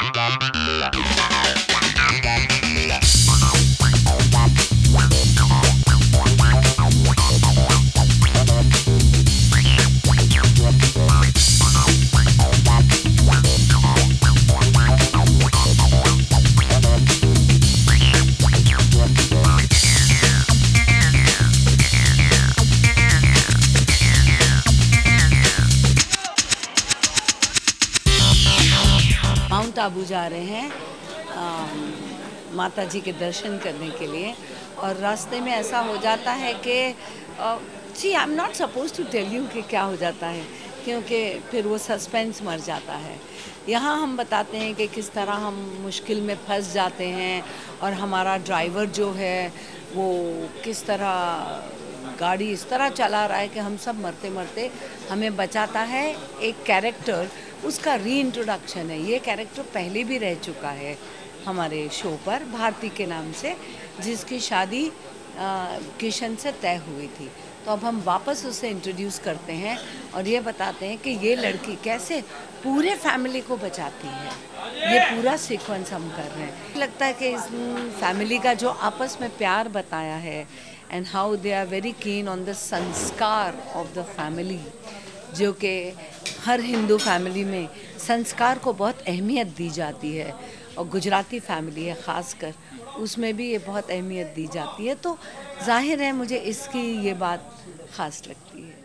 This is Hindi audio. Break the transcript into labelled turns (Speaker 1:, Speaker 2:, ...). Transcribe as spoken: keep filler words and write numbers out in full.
Speaker 1: माउंट आबू जा रहे हैं आ, माता जी के दर्शन करने के लिए, और रास्ते में ऐसा हो जाता है कि जी I am not suppose to tell you कि क्या हो जाता है, क्योंकि फिर वो सस्पेंस मर जाता है। यहाँ हम बताते हैं कि किस तरह हम मुश्किल में फंस जाते हैं और हमारा ड्राइवर जो है वो किस तरह गाड़ी इस तरह चला रहा है कि हम सब मरते मरते हमें बचाता है। एक कैरेक्टर, उसका री इंट्रोडक्शन है। ये कैरेक्टर पहले भी रह चुका है हमारे शो पर, भारती के नाम से, जिसकी शादी किशन से तय हुई थी। तो अब हम वापस उसे इंट्रोड्यूस करते हैं और ये बताते हैं कि ये लड़की कैसे पूरे फैमिली को बचाती है। ये पूरा सीक्वेंस हम कर रहे हैं। लगता है कि इस फैमिली का जो आपस में प्यार बताया है, and how they are very keen on the sanskar of the family, जो कि हर हिंदू फैमिली में संस्कार को बहुत अहमियत दी जाती है, और गुजराती फैमिली है ख़ासकर, उसमें भी ये बहुत अहमियत दी जाती है। तो जाहिर है मुझे इसकी ये बात ख़ास लगती है।